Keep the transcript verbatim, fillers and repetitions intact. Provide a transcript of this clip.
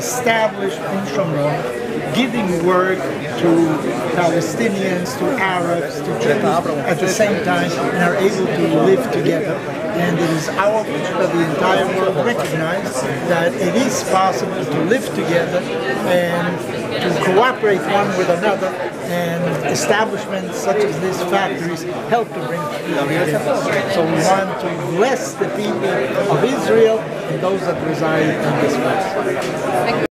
established in Shomron, giving work to Palestinians, to Arabs, to Jews at the same time, and are able to live together. And it is our wish that the entire world recognize that it is possible to live together and to cooperate one with another, and establishments such as these factories help to bring people together. So we want to bless the people of Israel and those that reside in this place.